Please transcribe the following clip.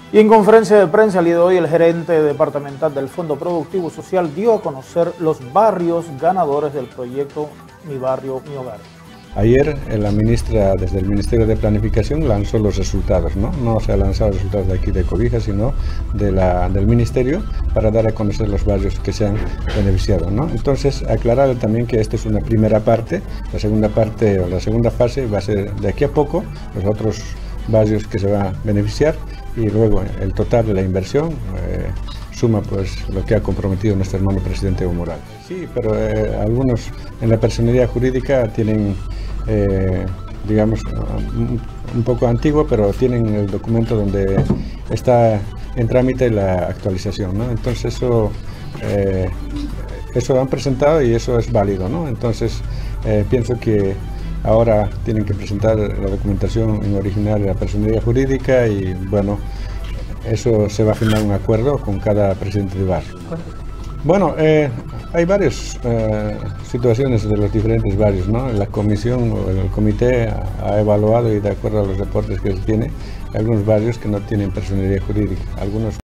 Y en conferencia de prensa el día de hoy, el gerente departamental del Fondo Productivo Social dio a conocer los barrios ganadores del proyecto Mi Barrio, Mi Hogar. Ayer la ministra, desde el Ministerio de Planificación, lanzó los resultados, no se han lanzado los resultados de aquí de Cobija, sino del Ministerio, para dar a conocer los barrios que se han beneficiado, ¿no? Entonces, aclarar también que esta es una primera parte, la segunda parte o la segunda fase va a ser de aquí a poco, los otros barrios que se van a beneficiar, y luego el total de la inversión suma pues lo que ha comprometido nuestro hermano presidente Evo Morales. Sí, pero algunos en la personería jurídica tienen, digamos, un poco antiguo, pero tienen el documento donde está en trámite la actualización, ¿no? Entonces eso lo han presentado y eso es válido, ¿no? Entonces pienso que ahora tienen que presentar la documentación en original de la personería jurídica y bueno, eso se va a firmar un acuerdo con cada presidente de barrio. Bueno, hay varias situaciones de los diferentes barrios, ¿no? La comisión o el comité ha evaluado y de acuerdo a los reportes que se tiene, hay algunos barrios que no tienen personería jurídica, algunos